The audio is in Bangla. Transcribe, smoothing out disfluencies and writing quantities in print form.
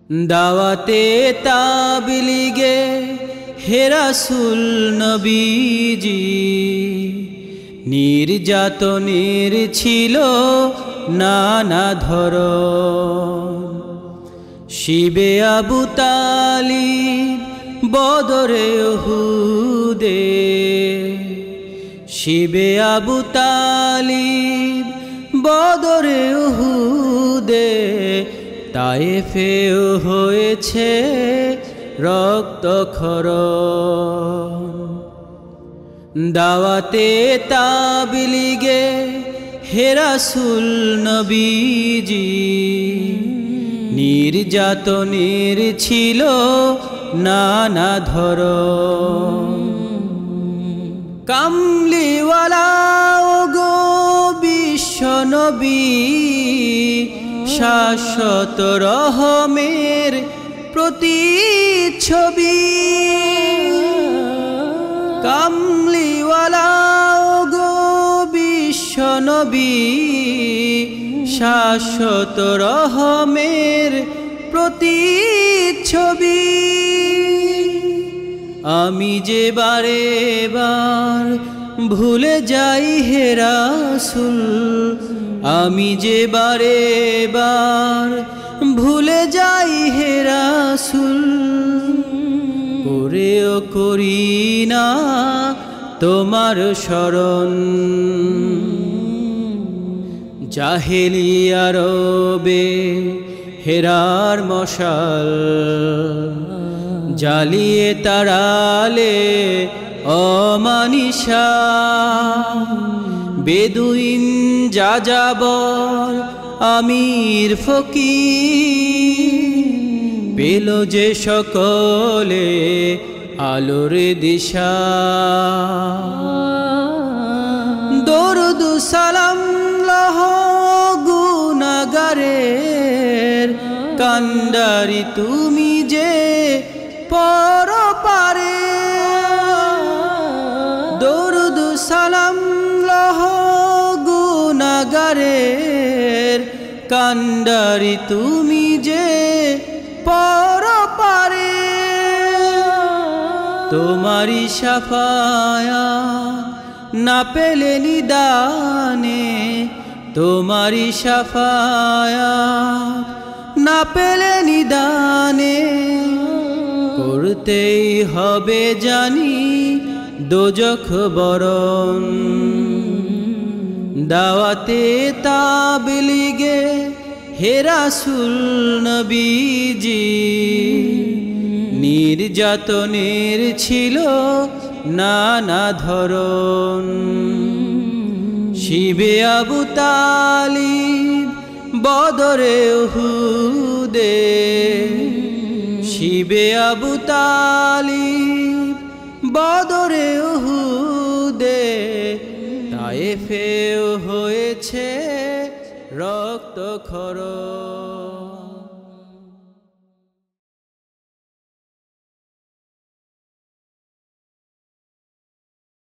দাওয়াতে তাবলীগে হে রাসূল নবীজি, নির্যাতনের ছিল নানা ধরন। শিবে আবু তালিব বদরে উহুদে, শিবে আবু তালিব বদরে উহুদে, তায়েফেও হয়েছে রক্তক্ষরণ। দাওয়াতে তাবলীগে হে রাসূল নবীজি, নির্যাতনের ছিল নানা ধরন। কামলিওয়ালা ওগো বিশ্ব নবী, শাশ্বত রহমের প্রতিচ্ছবি। কামলিওয়ালা ওগো বিশ্ব নবী, শাশ্বত রহমের প্রতিচ্ছবি। আমি যে বারে বার ভুলে যাই হে রাসূল, আমি যে বারে বার ভুলে যাই হে রাসূল, করেও করি না তোমার স্মরণ। জাহেলিয়া রবে হেরার মশাল, জ্বালিয়ে তাড়ালে অমানিশা। বেদুইন যাযাবর আমির ফকির, পেল যে সকলে আলোর দিশা। দরুদ সালাম লহ গুনাহগারের কান্ডারি তুমি যে পরপারে। দরুদ সালাম লহ গুনাহগারের কান্ডারি তুমি যে পরপারে। তোমারি শাফায়াত না পেলে নিদানে, তোমারি শাফায়াত না পেলে নিদানে, করতেই হবে জানি দোজখ বরণ। দাওয়াতে তাবলীগে হে রাসূল নবীজি, নির্যাতনের ছিল নানা ধরন। শিবে আবু তালিব বদরে উহুদে, শিবে আবু তালিব বদরে উহুদে, তায়েফেও হয়েছে রক্তক্ষরণ।